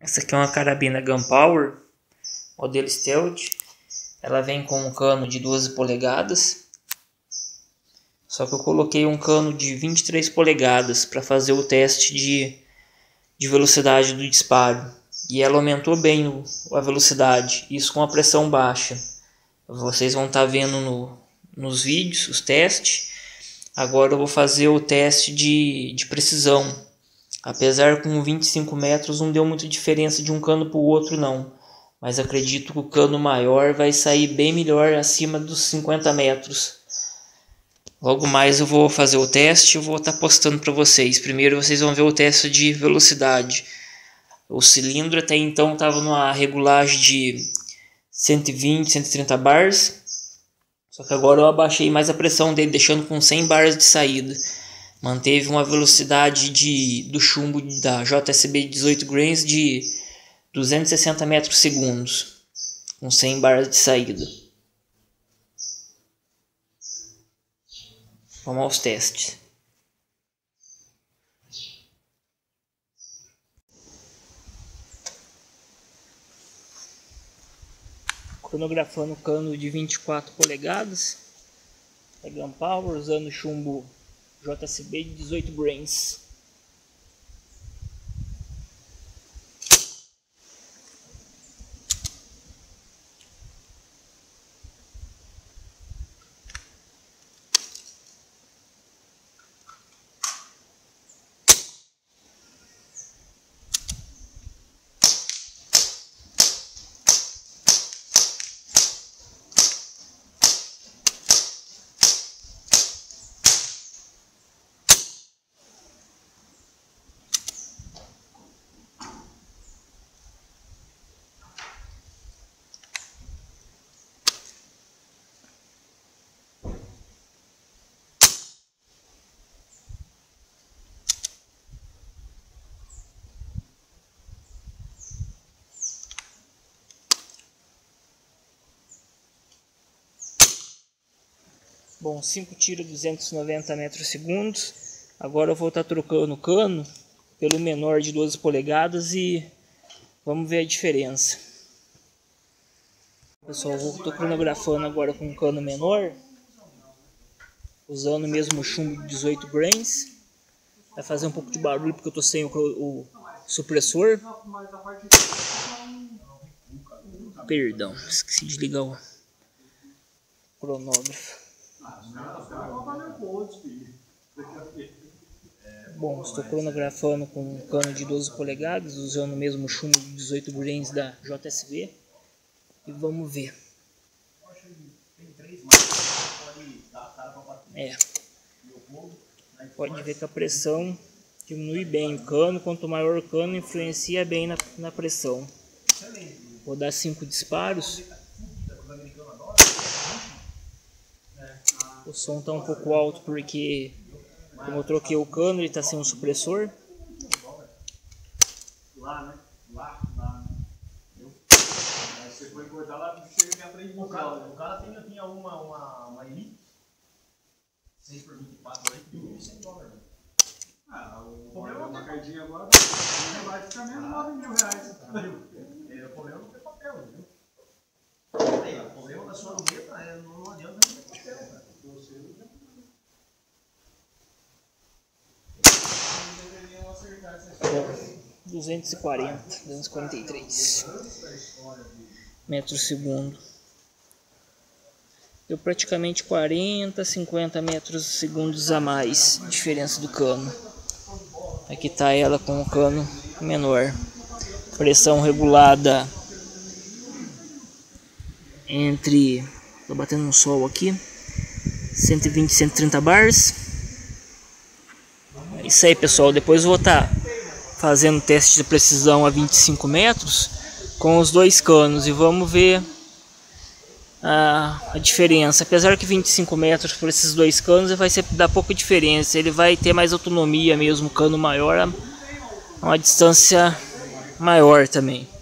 Essa aqui é uma carabina Gunpower, modelo Stealth. Ela vem com um cano de 12 polegadas. Só que eu coloquei um cano de 23 polegadas para fazer o teste de velocidade do disparo. E ela aumentou bem a velocidade, isso com a pressão baixa. Vocês vão estar vendo nos vídeos os testes. Agora eu vou fazer o teste de precisão. Apesar que com 25 metros não deu muita diferença de um cano para o outro não. Mas acredito que o cano maior vai sair bem melhor acima dos 50 metros. Logo mais eu vou fazer o teste e vou estar postando para vocês. Primeiro vocês vão ver o teste de velocidade. O cilindro até então estava numa regulagem de 120, 130 bars. Só que agora eu abaixei mais a pressão dele, deixando com 100 bars de saída. Manteve uma velocidade do chumbo da JSB 18 grains de 260 metros segundos, com 100 bars de saída. Vamos aos testes. Cronografando o cano de 24 polegadas. É Gunpower, usando chumbo JSB de 18 grains. Bom, 5 tiros 290 metros segundos. Agora eu vou estar trocando o cano pelo menor de 12 polegadas e vamos ver a diferença. Pessoal, eu estou cronografando agora com um cano menor, usando o mesmo chumbo de 18 grains. Vai fazer um pouco de barulho porque eu estou sem o supressor. Perdão, esqueci de ligar o cronógrafo. Bom, estou cronografando com um cano de 12 polegadas, usando o mesmo chumbo de 18 grains da JSB. E vamos ver. Pode ver que a pressão diminui bem o cano. Quanto maior o cano, influencia bem na pressão. Vou dar 5 disparos. O som está um pouco alto porque, como eu troquei o cano, ele está sem um supressor. Você foi cortar lá, chega minha frente. O cara tinha uma Elite 6x24 aí, $1.100. Uma cardinha agora vai ficar menos R$9.000. O problema não tem papel, viu? O problema da sua luneta não adianta não ter papel, cara. 243 metros segundo. Deu praticamente 40, 50 metros segundos a mais diferença do cano. Aqui está ela com o cano menor. Pressão regulada entre, tô batendo no sol aqui, 120, 130 bars. É isso aí, pessoal. Depois eu vou estar fazendo teste de precisão a 25 metros com os dois canos e vamos ver a diferença. Apesar que 25 metros por esses dois canos vai dar pouca diferença. Ele vai ter mais autonomia mesmo, cano maior, a uma distância maior também.